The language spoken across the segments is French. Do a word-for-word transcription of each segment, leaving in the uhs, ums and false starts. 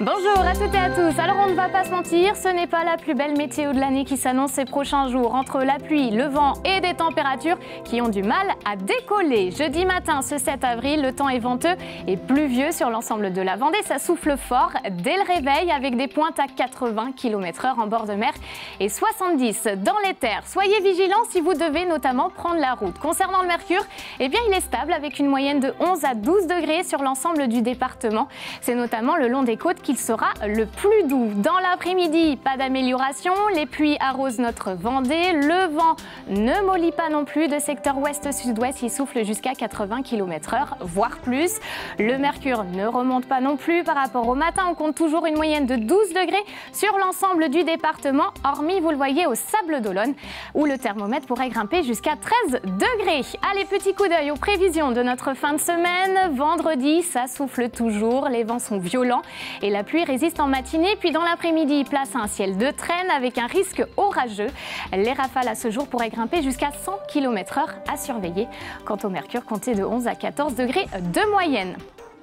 Bonjour à toutes et à tous. Alors on ne va pas se mentir, ce n'est pas la plus belle météo de l'année qui s'annonce ces prochains jours. Entre la pluie, le vent et des températures qui ont du mal à décoller. Jeudi matin, ce sept avril, le temps est venteux et pluvieux sur l'ensemble de la Vendée. Ça souffle fort dès le réveil avec des pointes à quatre-vingts kilomètres heure en bord de mer et soixante-dix dans les terres. Soyez vigilants si vous devez notamment prendre la route. Concernant le mercure, eh bien il est stable avec une moyenne de onze à douze degrés sur l'ensemble du département. C'est notamment le long des côtes qu'il sera le plus doux. Dans l'après-midi, pas d'amélioration. Les pluies arrosent notre Vendée. Le vent ne mollit pas non plus. De secteur ouest-sud-ouest, il souffle jusqu'à quatre-vingts kilomètres heure, voire plus. Le mercure ne remonte pas non plus par rapport au matin. On compte toujours une moyenne de douze degrés sur l'ensemble du département, hormis, vous le voyez, au Sable d'Olonne, où le thermomètre pourrait grimper jusqu'à treize degrés. Allez, petit coup d'œil aux prévisions de notre fin de semaine. Vendredi, ça souffle toujours. Les vents sont violents et la pluie résiste en matinée, puis dans l'après-midi, place à un ciel de traîne avec un risque orageux. Les rafales à ce jour pourraient grimper jusqu'à cent kilomètres heure à surveiller. Quant au mercure, comptez de onze à quatorze degrés de moyenne.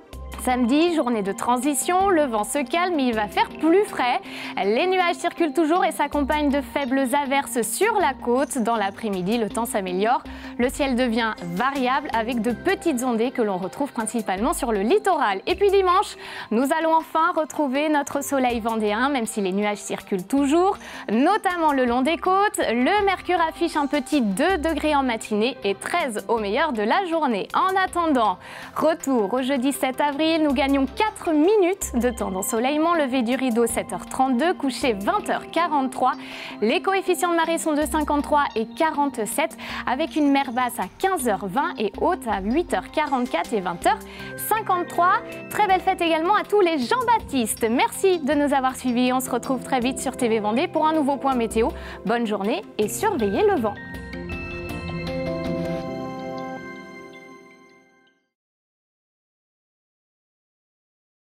Samedi, journée de transition, le vent se calme, il va faire plus frais. Les nuages circulent toujours et s'accompagnent de faibles averses sur la côte. Dans l'après-midi, le temps s'améliore. Le ciel devient variable avec de petites ondées que l'on retrouve principalement sur le littoral. Et puis dimanche, nous allons enfin retrouver notre soleil vendéen, même si les nuages circulent toujours, notamment le long des côtes. Le mercure affiche un petit deux degrés en matinée et treize au meilleur de la journée. En attendant, retour au jeudi sept avril. Nous gagnons quatre minutes de temps d'ensoleillement. Lever du rideau sept heures trente-deux, coucher vingt heures quarante-trois. Les coefficients de marée sont de cinquante-trois et quarante-sept avec une mer basse à quinze heures vingt et haute à huit heures quarante-quatre et vingt heures cinquante-trois. Très belle fête également à tous les Jean-Baptiste. Merci de nous avoir suivis. On se retrouve très vite sur T V Vendée pour un nouveau point météo. Bonne journée et surveillez le vent.